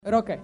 Rokaj.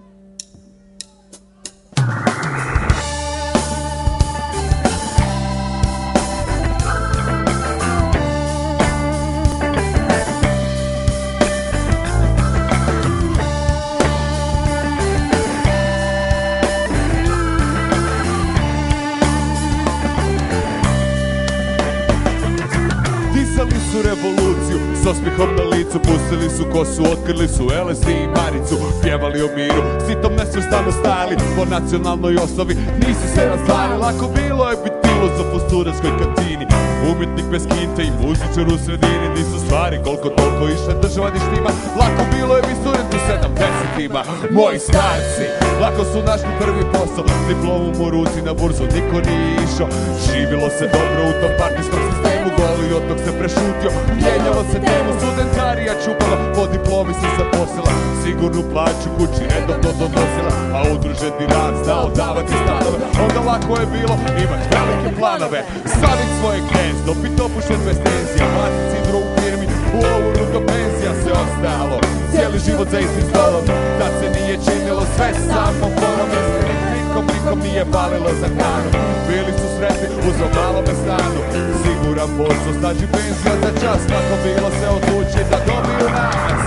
Disali su revoluciju, s osmihom na licu, pustili su kosu, otkrili su LSD i Maricu, pjevali o miru, sitom nesvrstano stajali, po nacionalnoj osnovi nisu se razdvajali. Lako bilo je bit filozof u studentskoj kantini, umjetnik bez kinte i muzičar u sredini. Nisu stvari koliko toliko išle država ni štima, lako bilo je bit student u 70-ima. Moji starci lako su našli prvi posao, diplomom u ruci na burzu niko nije išao. Živilo se dobro u tom partijskom sistemu, goli otok se prešutio, mijenjalo se temu. Studentarija čupala, po diplomi se zaposlila, sigurnu plaću kući redovno donosila, a udruženi rad znao davati stanove. Onda lako je bilo imat velike planove, stavit svoje gnezdo, bit opušten bez tenzija, mlatit sidro u firmi, u ovoru do penzija se ostalo. Cijeli život za istim stolom, tad se nije činilo sve samo porom, nikom nije palilo za hranu. Bili su sretni uz malome stanu, siguran posao, znači penzija za čas. Kako bilo se odluči da dobiju nas.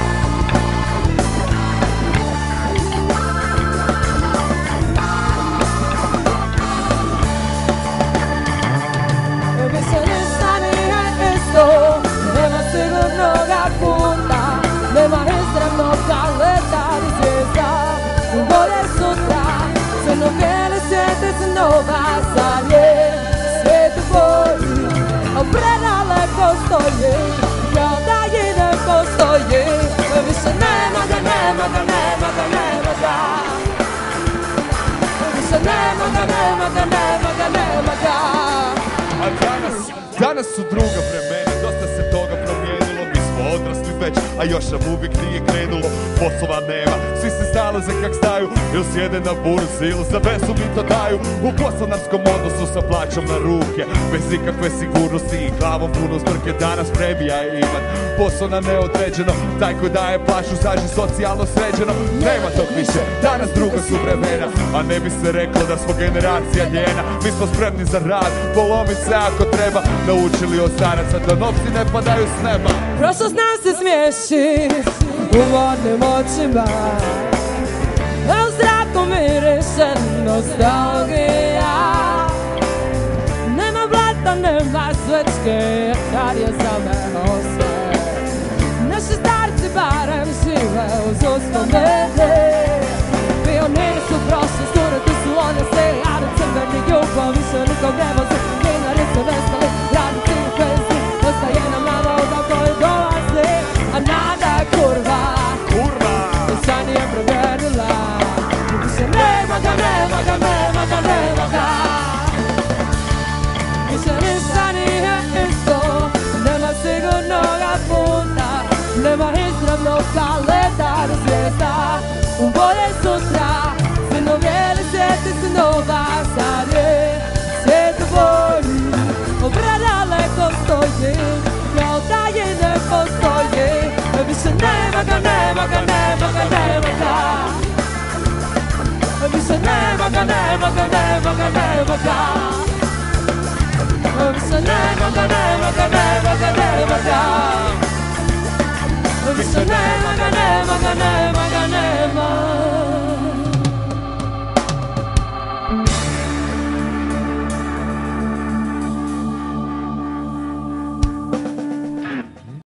Više ništa nije isto, nema sigurnoga puta, nema izravnog kaleta ni zvijezda. Bolje sutra, crno-bijeli svijet se nova zalje. Svijet u boji, a predaleko stoji, kao da i ne postoji. Više nema ga, nema ga, nema ga, nema ga. Više nema ga, nema ga, nema ga, nema ga. A danas su druga vremena, dosta se toga promijenilo, mi smo odrasli već, a još nam uvijek nije krenulo. Poslova nema, svi se snalaze kak staju, ili sjede na burzi, ili za vezu mi to daju. U podstanarskom odnosu sa plaćom na ruke, bez ikakve sigurnosti i glavom puno zbrke. Danas premija je imat posao na neodređeno, taj koji daje plaću zaži socijalno sređeno. Nema tog više, danas druga su vremena, a ne bi se reklo da smo generacija ljena. Mi smo spremni za rad, polomit se ako treba, naučili od staraca da novci ne padaju s neba. Prošlost nam se smiješi u vodnim očima, a u zraku miriše nostalgija. Nema blata, nema svečke, kad je za me osve. Naši starci barem žive uz uspomene. Pioniri su prošli, studenti su onesli, ali crveni ljubav više nikog ne vozi. Dinari su nestali, radnici u penziji, ostaje nam nada odakle dolazi. A nada je kurva, ništa nije promijenila. Više nema ga, nema ga, nema ga, nema ga. Više ništa nije isto, nema sigurnoga puta, nema izravnog kaleta ni zvijezda. U bolje sutra, crno-bijeli svijet se nova zalje. Svijet u boji, predaleko stoji, kao da i ne postoji. Više nema ga, nema ga, nema ga, nema ga. Više nema ga, nema ga, nema ga, nema ga. Više nema ga, nema ga, nema ga, nema ga. Više nema ga, nema ga, nema ga, nema ga.